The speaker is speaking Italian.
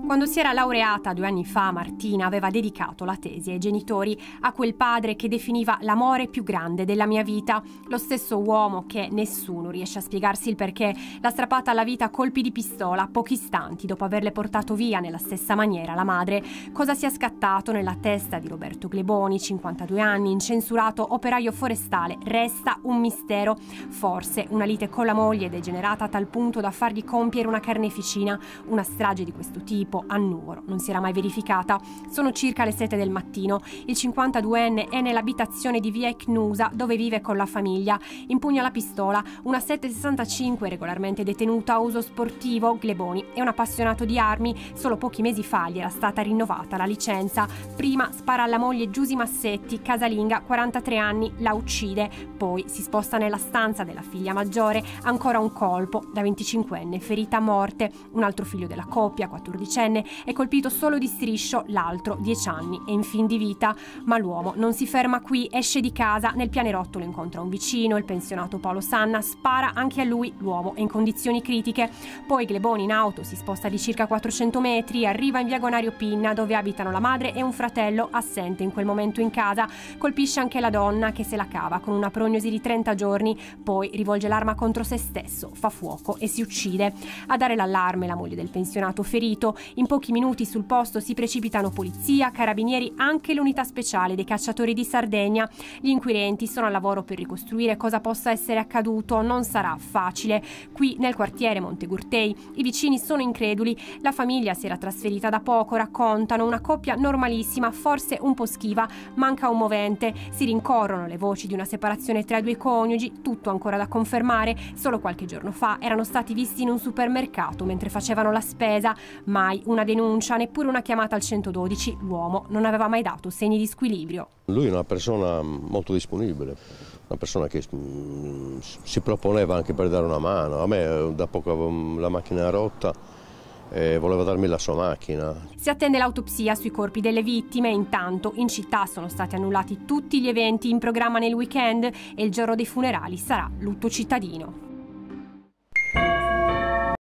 Quando si era laureata 2 anni fa, Martina aveva dedicato la tesi ai genitori, a quel padre che definiva l'amore più grande della mia vita, lo stesso uomo che nessuno riesce a spiegarsi il perché l'ha strappata alla vita a colpi di pistola a pochi istanti dopo averle portato via nella stessa maniera la madre. Cosa sia scattato nella testa di Roberto Gleboni, 52 anni, incensurato operaio forestale, resta un mistero. Forse una lite con la moglie degenerata a tal punto da fargli compiere una carneficina. Una strage di questo tipo a Nuoro non si era mai verificata. Sono circa le 7 del mattino. Il 52enne è nell'abitazione di via Ecnusa dove vive con la famiglia. Impugna la pistola, una 7,65 regolarmente detenuta a uso sportivo. Gleboni è un appassionato di armi, solo pochi mesi fa gli era stata rinnovata la licenza. Prima spara alla moglie Giusy Massetti, casalinga, 43 anni, la uccide. Poi si sposta nella stanza della figlia maggiore, ancora un colpo, da 25enne ferita a morte. Un altro figlio della coppia, 14enne, è colpito solo di striscio, l'altro 10 anni e in fin di vita. Ma l'uomo non si ferma qui, esce di casa, nel pianerottolo incontra un vicino, il pensionato Paolo Sanna, spara anche a lui, l'uomo è in condizioni critiche. Poi Gleboni in auto si sposta di circa 400 metri, arriva in via Gonario Pinna dove abitano la madre e un fratello assente in quel momento in casa, colpisce anche la donna che se la cava con una prognosi di 30 giorni, poi rivolge l'arma contro se stesso, fa fuoco e si uccide. A dare l'allarme la moglie del pensionato ferito. In pochi minuti sul posto si precipitano polizia, carabinieri, anche l'unità speciale dei cacciatori di Sardegna. Gli inquirenti sono al lavoro per ricostruire cosa possa essere accaduto. Non sarà facile. Qui nel quartiere Montegurtei i vicini sono increduli. La famiglia si era trasferita da poco, raccontano, una coppia normalissima, forse un po' schiva, manca un movente. Si rincorrono le voci di una separazione tra i due coniugi, tutto ancora da confermare. Solo qualche giorno fa erano stati visti in un supermercato mentre facevano la spesa. Mai una denuncia, neppure una chiamata al 112. L'uomo non aveva mai dato segni di squilibrio. Lui è una persona molto disponibile, una persona che si proponeva anche per dare una mano. A me da poco avevo la macchina rotta e voleva darmi la sua macchina. Si attende l'autopsia sui corpi delle vittime. Intanto in città sono stati annullati tutti gli eventi in programma nel weekend e il giorno dei funerali sarà lutto cittadino.